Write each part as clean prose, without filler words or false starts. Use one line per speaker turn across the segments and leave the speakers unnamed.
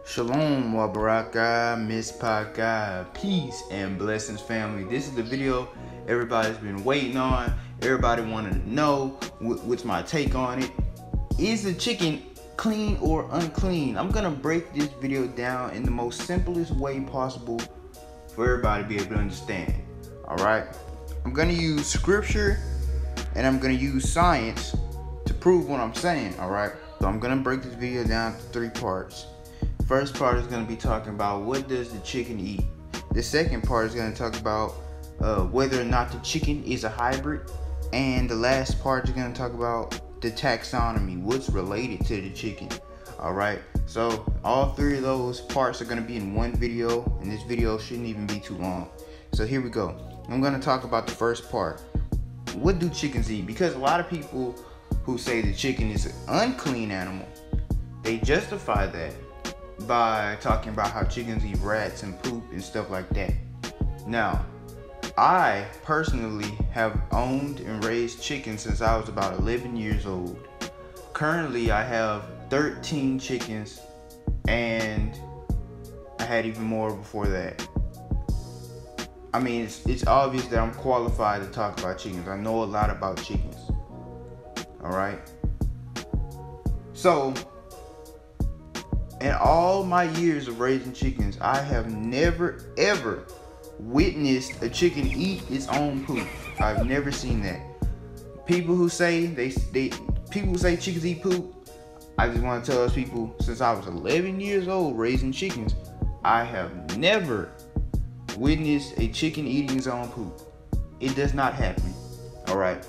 Shalom, wa baraka, mispaka, peace and blessings, family. This is the video everybody's been waiting on. Everybody wanted to know what's my take on it. Is the chicken clean or unclean? I'm gonna break this video down in the most simplest way possible for everybody to be able to understand. All right, I'm gonna use scripture and I'm gonna use science to prove what I'm saying. All right, so I'm gonna break this video down to 3 parts. First part is going to be talking about what does the chicken eat. The second part is going to talk about whether or not the chicken is a hybrid. And the last part is going to talk about the taxonomy, what's related to the chicken. Alright, so all 3 of those parts are going to be in one video, and this video shouldn't even be too long. So here we go. I'm going to talk about the first part. What do chickens eat? Because a lot of people who say the chicken is an unclean animal, they justify that by talking about how chickens eat rats and poop and stuff like that. Now, I personally have owned and raised chickens since I was about 11 years old. Currently, I have 13 chickens, and I had even more before that. I mean, it's obvious that I'm qualified to talk about chickens. I know a lot about chickens. Alright? So, in all my years of raising chickens, I have never ever witnessed a chicken eat its own poop. I've never seen that. People who say chickens eat poop, I just want to tell those people, since I was 11 years old raising chickens, I have never witnessed a chicken eating its own poop. It does not happen. All right.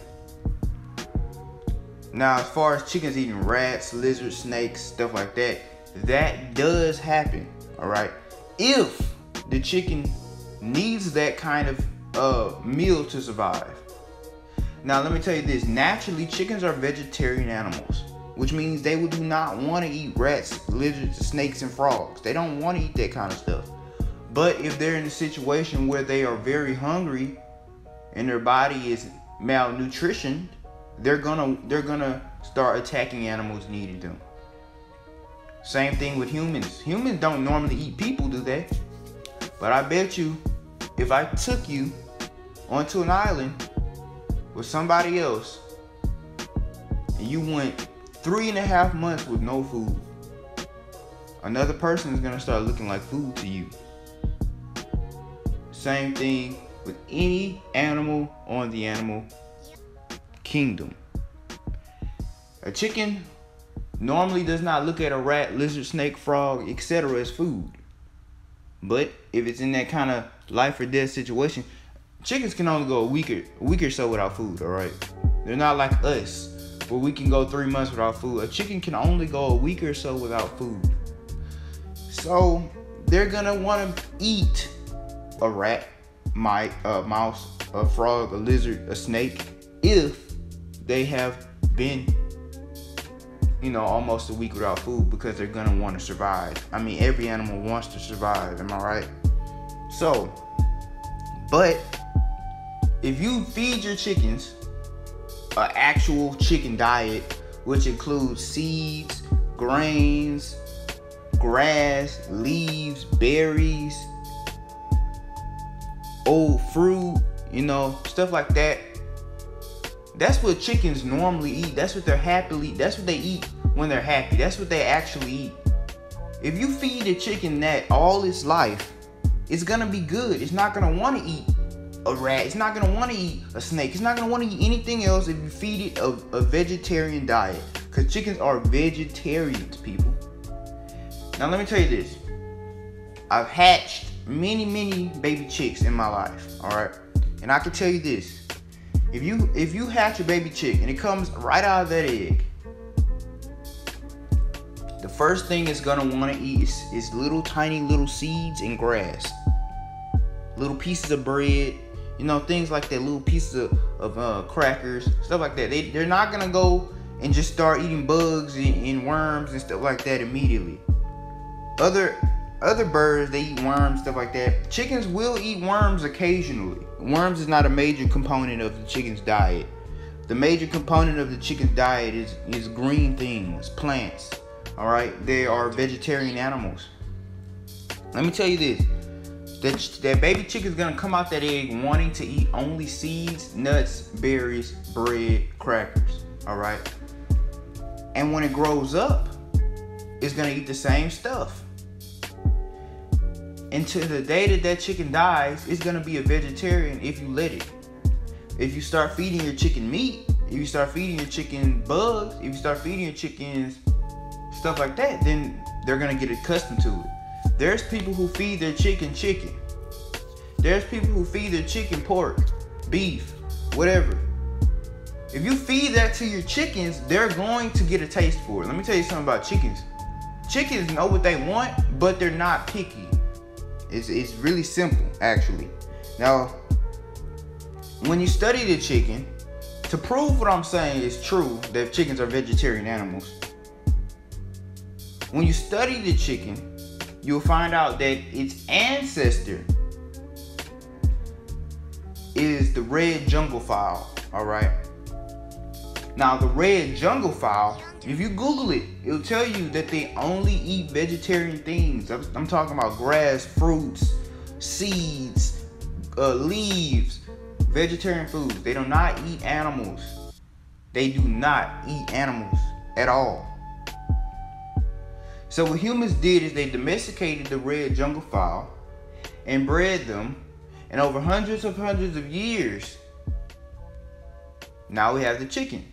Now, as far as chickens eating rats, lizards, snakes, stuff like that, that does happen. All right, if the chicken needs that kind of meal to survive. Now, let me tell you this: naturally, chickens are vegetarian animals, which means they do not want to eat rats, lizards, snakes, and frogs. They don't want to eat that kind of stuff. But if they're in a situation where they are very hungry and their body is malnutritioned, they're gonna start attacking animals needing them. Same thing with humans. Humans don't normally eat people, do they? But I bet you, if I took you onto an island with somebody else and you went 3.5 months with no food, another person is gonna start looking like food to you. Same thing with any animal on the animal kingdom. A chicken normally does not look at a rat, lizard, snake, frog, etc. as food. But if it's in that kind of life or death situation, chickens can only go a week or so without food. All right, they're not like us where we can go 3 months without food. A chicken can only go a week or so without food. So they're gonna want to eat a rat, a mouse, a frog, a lizard, a snake, if they have been almost a week without food, because they're gonna want to survive. I mean, every animal wants to survive, am I right? So, but if you feed your chickens an actual chicken diet, which includes seeds, grains, grass, leaves, berries, old fruit, stuff like that. That's what chickens normally eat. That's what they eat when they're happy. That's what they actually eat. If you feed a chicken that all its life, it's gonna be good. It's not gonna want to eat a rat. It's not gonna want to eat a snake. It's not gonna want to eat anything else if you feed it a vegetarian diet. Because chickens are vegetarians, people. Now let me tell you this. I've hatched many baby chicks in my life. All right, and I can tell you this. If you hatch a baby chick and it comes right out of that egg, the first thing it's gonna want to eat is tiny little seeds and grass, little pieces of bread, things like that, little pieces of crackers, stuff like that. They're not gonna go and just start eating bugs and worms and stuff like that immediately. Other birds, they eat worms, stuff like that. Chickens will eat worms occasionally. Worms is not a major component of the chicken's diet. The major component of the chicken's diet is green things, plants. All right, they are vegetarian animals. Let me tell you this. That baby chicken is going to come out that egg wanting to eat only seeds, nuts, berries, bread, crackers. All right? And when it grows up, it's going to eat the same stuff. Until the day that chicken dies, it's going to be a vegetarian if you let it. If you start feeding your chicken meat, if you start feeding your chicken bugs, if you start feeding your chickens stuff like that, then they're going to get accustomed to it. There's people who feed their chicken chicken. There's people who feed their chicken pork, beef, whatever. If you feed that to your chickens, they're going to get a taste for it. Let me tell you something about chickens. Chickens know what they want, but they're not picky. It's really simple, actually. Now, when you study the chicken, to prove what I'm saying is true, that chickens are vegetarian animals, when you study the chicken, you'll find out that its ancestor is the red jungle fowl, all right? Now, the red jungle fowl, if you Google it, it'll tell you that they only eat vegetarian things. I'm talking about grass, fruits, seeds, leaves, vegetarian foods. They do not eat animals. They do not eat animals at all. So what humans did is they domesticated the red jungle fowl and bred them, and over hundreds of years, now we have the chicken.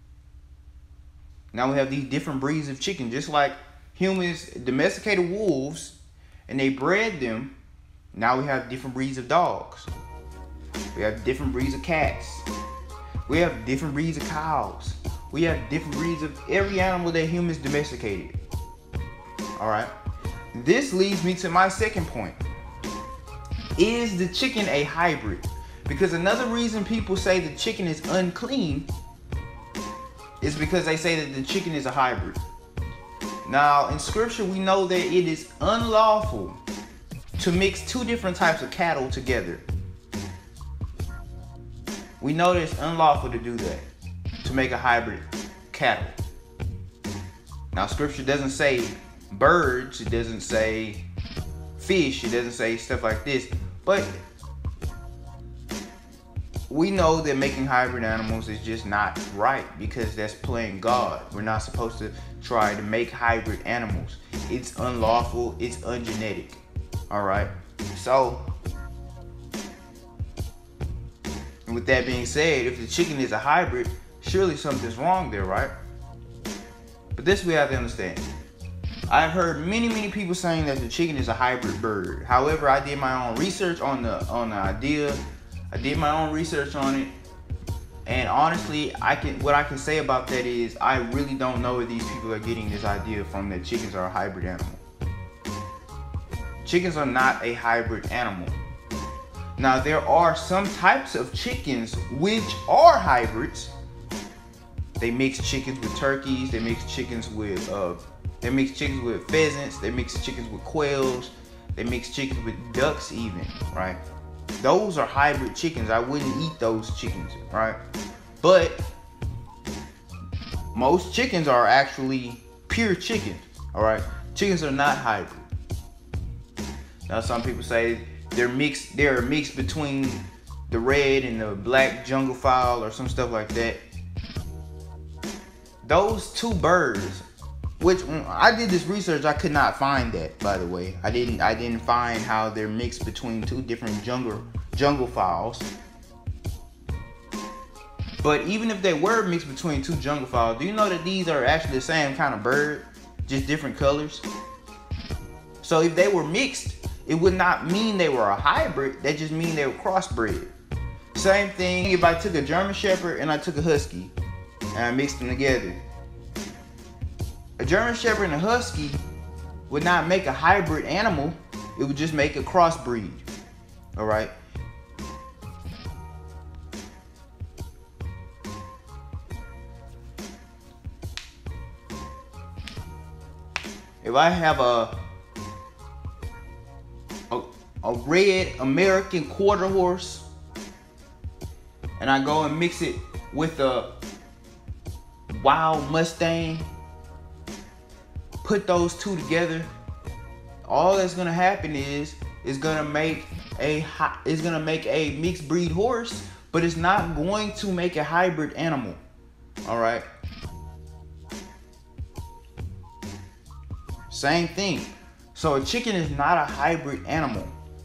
Now we have these different breeds of chicken, just like humans domesticated wolves and they bred them. Now we have different breeds of dogs. We have different breeds of cats. We have different breeds of cows. We have different breeds of every animal that humans domesticated. All right. This leads me to my second point. Is the chicken a hybrid? Because another reason people say the chicken is unclean is because they say that the chicken is a hybrid. Now, in scripture, we know that it is unlawful to mix two different types of cattle together. We know that it's unlawful to do that, to make a hybrid cattle. Now, scripture doesn't say birds, it doesn't say fish, it doesn't say stuff like this, but we know that making hybrid animals is just not right, because that's playing God. We're not supposed to try to make hybrid animals. It's unlawful, it's ungenetic. All right. So, with that being said, if the chicken is a hybrid, surely something's wrong there, right? But this we have to understand. I've heard many people saying that the chicken is a hybrid bird. However, I did my own research on the idea. I did my own research on it, and honestly, what I can say about that is I really don't know where these people are getting this idea from, that chickens are a hybrid animal. Chickens are not a hybrid animal. Now, there are some types of chickens which are hybrids. They mix chickens with turkeys. They mix chickens with pheasants. They mix chickens with quails. They mix chickens with ducks even, right? Those are hybrid chickens. I wouldn't eat those chickens, right? But most chickens are actually pure chickens, all right? Chickens are not hybrid. Now, some people say they're a mix between the red and the black jungle fowl or some stuff like that. Those two birds, which when I did this research, I could not find that, by the way. I didn't find how they're mixed between two different jungle fowls. But even if they were mixed between two jungle fowls, do you know that these are actually the same kind of bird, just different colors? So if they were mixed, it would not mean they were a hybrid. That just mean they were crossbred. Same thing if I took a German Shepherd and I took a Husky and I mixed them together. A German Shepherd and a Husky would not make a hybrid animal. It would just make a crossbreed. All right. If I have a red American quarter horse and I go and mix it with a wild Mustang, put those two together, all that's gonna happen is gonna make a mixed breed horse, but it's not going to make a hybrid animal. All right. Same thing. So a chicken is not a hybrid animal.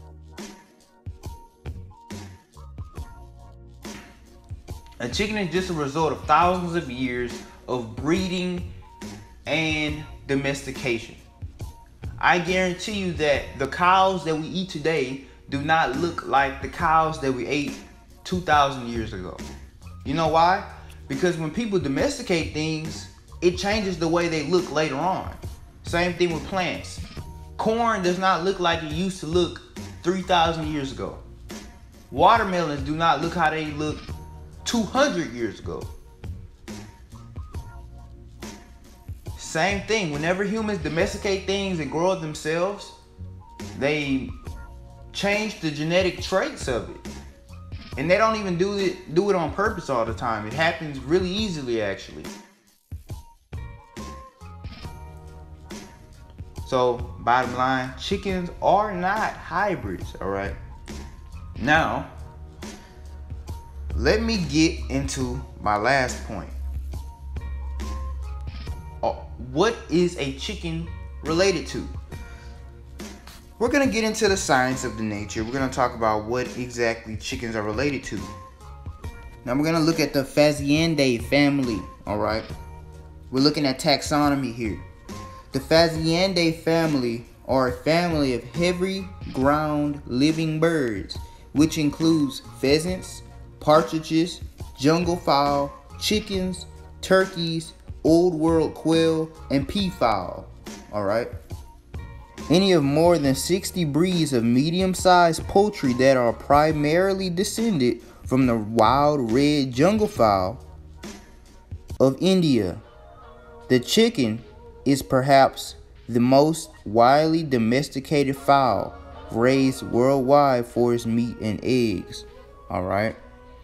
A chicken is just a result of thousands of years of breeding and domestication. I guarantee you that the cows that we eat today do not look like the cows that we ate 2,000 years ago. You know why? Because when people domesticate things, it changes the way they look later on. Same thing with plants. Corn does not look like it used to look 3,000 years ago. Watermelons do not look how they look 200 years ago. Same thing, whenever humans domesticate things and grow it themselves, they change the genetic traits of it. And they don't even do it on purpose all the time. It happens really easily, actually. So, bottom line, chickens are not hybrids, all right? Now, let me get into my last point. What is a chicken related to? We're going to get into the science of the nature. We're going to talk about what exactly chickens are related to. Now, we're going to look at the Phasiandae family, all right? We're looking at taxonomy here. The Phasiandae family are a family of heavy ground living birds, which includes pheasants, partridges, jungle fowl, chickens, turkeys, old world quail, and peafowl. All right. Any of more than 60 breeds of medium-sized poultry that are primarily descended from the wild red jungle fowl of India. The chicken is perhaps the most widely domesticated fowl raised worldwide for its meat and eggs. All right.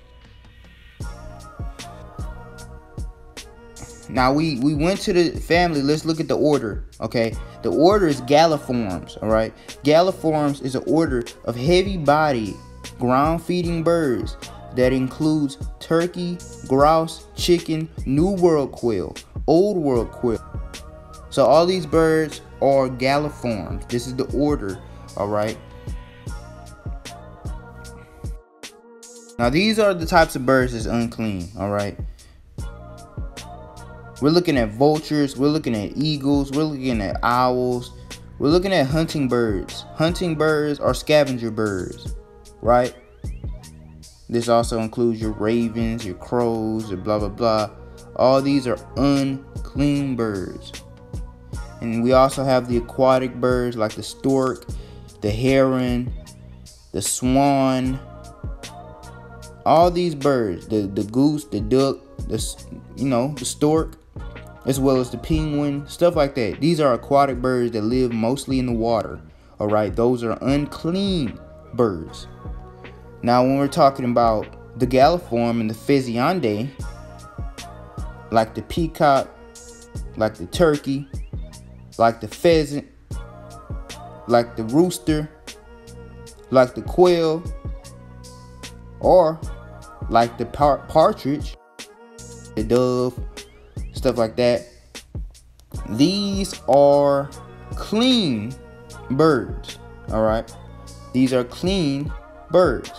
Now we went to the family. Let's look at the order. Okay, the order is galliformes. All right, galliformes is an order of heavy-bodied ground-feeding birds that includes turkey, grouse, chicken, New World quail, Old World quail. So all these birds are galliformes. This is the order. All right. Now these are the types of birds that's unclean. All right. We're looking at vultures, we're looking at eagles, we're looking at owls, we're looking at hunting birds. Hunting birds are scavenger birds, right? This also includes your ravens, your crows, your blah, blah, blah. All these are unclean birds. And we also have the aquatic birds like the stork, the heron, the swan. All these birds, the goose, the duck, the stork, as well as the penguin, stuff like that. These are aquatic birds that live mostly in the water. All right, those are unclean birds. Now, when we're talking about the galliform and the Phasiandae, like the peacock, like the turkey, like the pheasant, like the rooster, like the quail, or like the partridge, the dove, stuff like that. These are clean birds. All right, these are clean birds.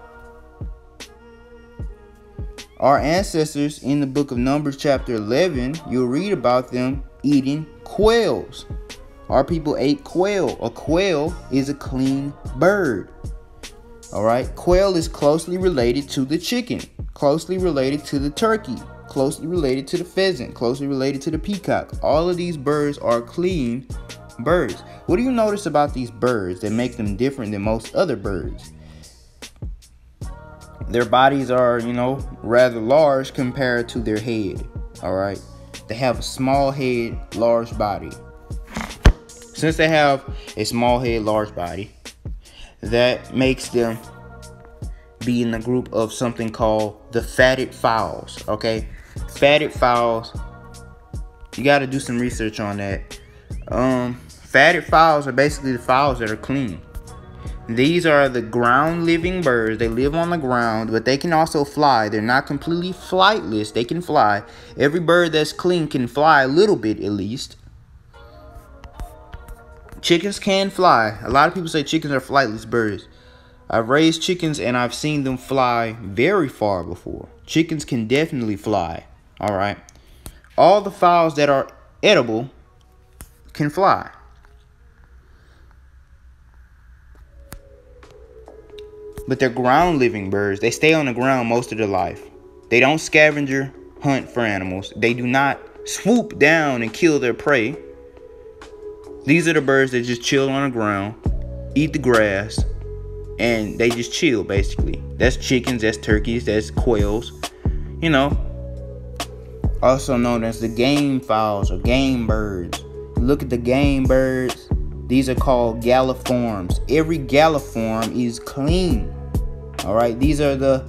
Our ancestors in the book of Numbers chapter 11, you'll read about them eating quails. Our people ate quail. A quail is a clean bird. All right, quail is closely related to the chicken, closely related to the turkey, closely related to the pheasant, closely related to the peacock. All of these birds are clean birds. What do you notice about these birds that make them different than most other birds? Their bodies are, rather large compared to their head. All right, they have a small head, large body. Since they have a small head, large body, that makes them be in the group of something called the fatted fowls. Okay, fatted fowls, you got to do some research on that. Fatted fowls are basically the fowls that are clean. These are the ground living birds. They live on the ground, but they can also fly. They're not completely flightless. They can fly. Every bird that's clean can fly a little bit at least. Chickens can fly. A lot of people say chickens are flightless birds. I've raised chickens and I've seen them fly very far before. Chickens can definitely fly. All right. All the fowls that are edible can fly. But they're ground living birds. They stay on the ground most of their life. They don't scavenger hunt for animals. They do not swoop down and kill their prey. These are the birds that just chill on the ground, eat the grass, and they just chill basically. That's chickens, that's turkeys, that's quails, you know. Also known as the game fowls or game birds. Look at the game birds. These are called galliformes. Every galliform is clean. All right, these are the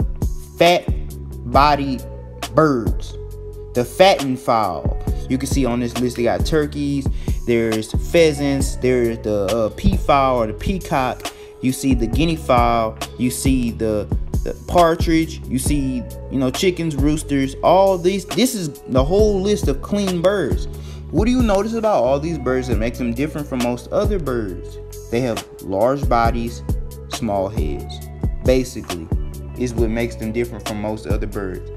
fat-bodied birds, the fattened fowl. You can see on this list they got turkeys, there's pheasants, there's the peafowl or the peacock. You see the guinea fowl, you see the partridge, you see, you know, chickens, roosters, all these. This is the whole list of clean birds. What do you notice about all these birds that makes them different from most other birds? They have large bodies, small heads. Basically, is what makes them different from most other birds.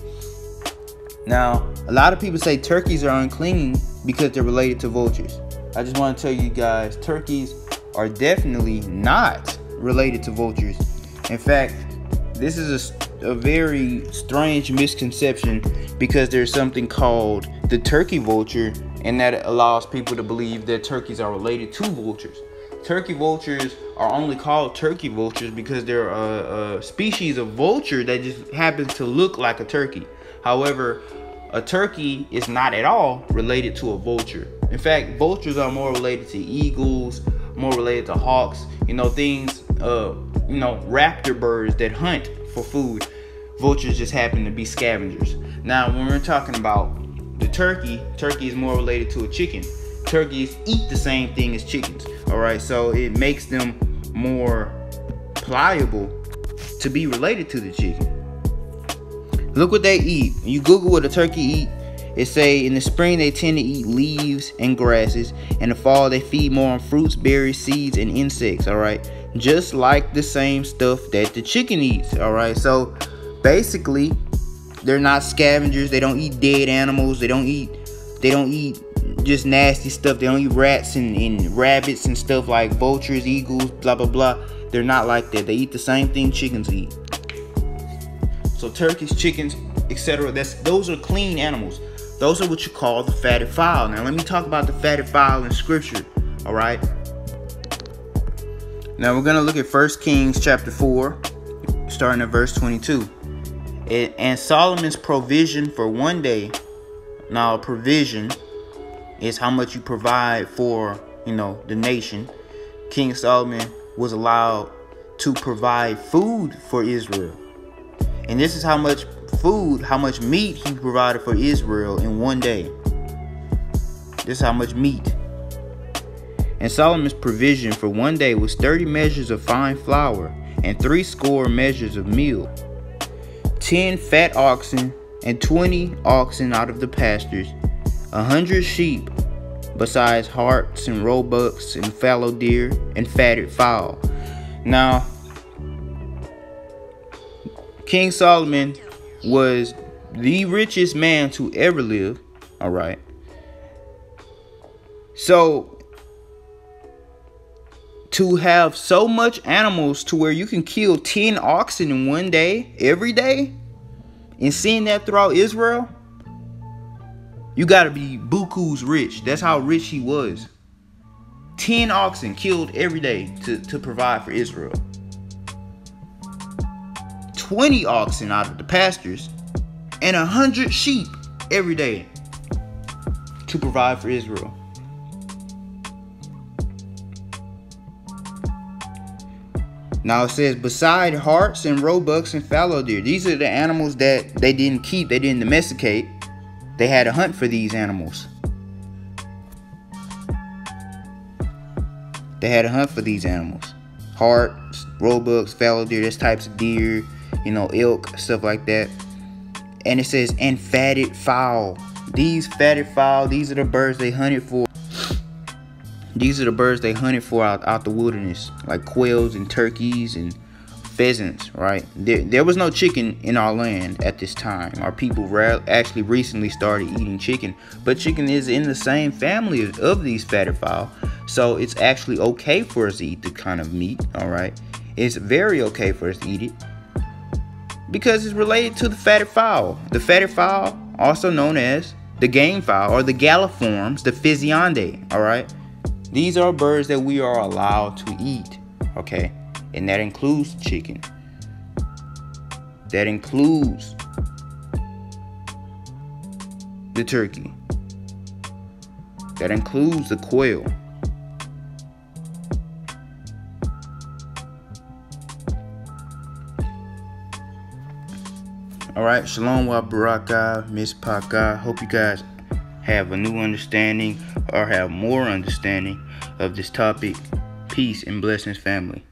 Now, a lot of people say turkeys are unclean because they're related to vultures. I just want to tell you guys, turkeys are definitely not related to vultures. In fact, this is a very strange misconception because there's something called the turkey vulture, and that allows people to believe that turkeys are related to vultures. Turkey vultures are only called turkey vultures because they're a species of vulture that just happens to look like a turkey. However, a turkey is not at all related to a vulture. In fact, vultures are more related to eagles, more related to hawks, you know, things, you know, raptor birds that hunt for food. Vultures just happen to be scavengers. Now, when we're talking about the turkey is more related to a chicken. Turkeys eat the same thing as chickens. All right, so it makes them more pliable to be related to the chicken. Look what they eat. You Google what a turkey eat. It say in the spring they tend to eat leaves and grasses. In the fall they feed more on fruits, berries, seeds, and insects. All right, just like the same stuff that the chicken eats. All right, so basically they're not scavengers. They don't eat dead animals. They don't eat just nasty stuff. They don't eat rats and rabbits and stuff like vultures, eagles, blah blah blah. They're not like that. They eat the same thing chickens eat. So turkeys, chickens, etc. Those are clean animals. Those are what you call the fatted fowl. Now let me talk about the fatted fowl in scripture. All right. Now we're gonna look at 1 Kings chapter 4, starting at verse 22. And Solomon's provision for one day. Now, provision is how much you provide for, you know, the nation. King Solomon was allowed to provide food for Israel. And this is how much food, how much meat he provided for Israel in one day. This is how much meat. And Solomon's provision for one day was 30 measures of fine flour and 60 measures of meal, 10 fat oxen and 20 oxen out of the pastures, 100 sheep, besides harts and roebucks and fallow deer and fatted fowl. Now, King Solomon was the richest man to ever live. All right. So to have so much animals to where you can kill 10 oxen in one day, every day, and seeing that throughout Israel, you got to be buku's rich. That's how rich he was. 10 oxen killed every day to provide for Israel. 20 oxen out of the pastures and 100 sheep every day to provide for Israel. Now it says, beside harts and roebucks and fallow deer. These are the animals that they didn't keep, they didn't domesticate. They had to hunt for these animals. They had to hunt for these animals. Hart, roebucks, fallow deer, there's types of deer, elk, stuff like that. And it says, and fatted fowl. These fatted fowl, these are the birds they hunted for. These are the birds they hunted for out the wilderness, like quails and turkeys and pheasants, right? There was no chicken in our land at this time. Our people actually recently started eating chicken, but chicken is in the same family of these fatted fowl, so it's actually okay for us to eat the kind of meat, all right? It's very okay for us to eat it because it's related to the fatted fowl. The fatted fowl, also known as the game fowl or the galliformes, the physiondae, all right? These are birds that we are allowed to eat, okay? And that includes chicken. That includes the turkey. That includes the quail. All right, shalom wa baraka, mispaka. Hope you guys have a new understanding or have more understanding of this topic. Peace and blessings, family.